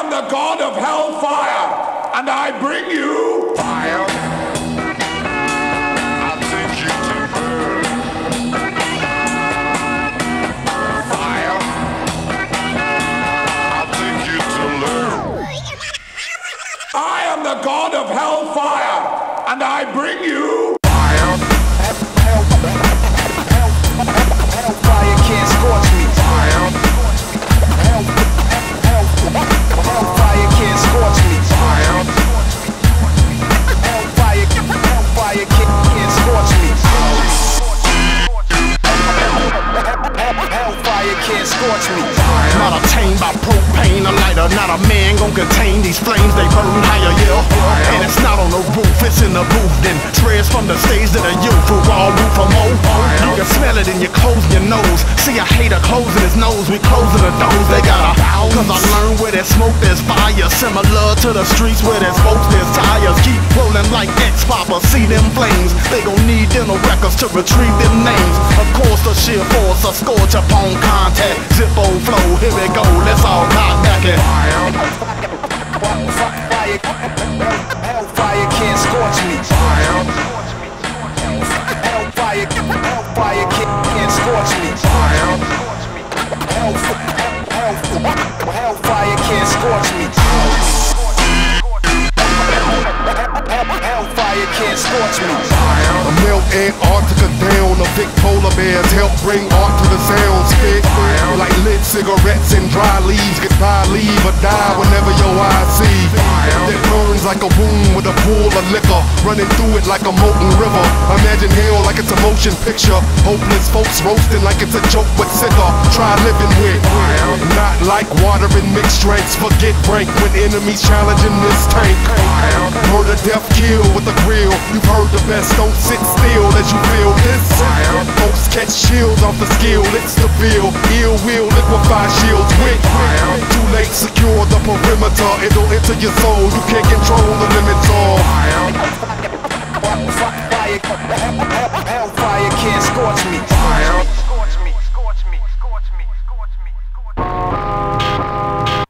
am the god of Hellfire, and I bring you fire. I'll take you to burn. Fire. I'll take you to learn. I am the god of Hellfire, and I bring you fire. Hellfire can't scorch me. Fire. Hellfire can't scorch me. Fire. Hellfire can't scorch me. Hellfire can't scorch me. Not obtained by propane, a lighter, not a man gon' contain these flames, they burn higher, yeah. And it's not on the roof, it's in the booth, then spreads from the stage to the youth, who all roof for more. You can smell it in your clothes and your nose. See a hater closing his nose, we closing the doors, they got a house. Cause I learned where there's smoke, there's fire, similar to the streets where there's folks, there's tires. Keep rolling like X-Papa, see them flames, they gon' need dental records to retrieve them names. Of course the sheer force, a scorch upon contact, Zippo flow, here we go, let's all knock back it. Hellfire can't scorch me. Hellfire can't scorch me. Hellfire can't scorch me. Hellfire can't scorch me. Melt Antarctica down, the big polar bears help bring art to the sound spit. Like lit cigarettes and dry leaves, goodbye, leave or die whenever your eyes see. That burns like a wound with a pool of liquor, running through it like a molten river. Imagine hell like it's a motion picture, hopeless folks roasting like it's a joke but sicker. Try living with, not like water in mixed drinks. Forget rank when enemies challenging this tank. Murder, death, kill with a grill. You've heard the best, don't sit still as you feel this. Folks catch chills off the skill, it's the bill. Ill will liquefy shields with. Too late, secure the perimeter. It'll enter your soul, you can't control the limits of. Hellfire can't scorch me.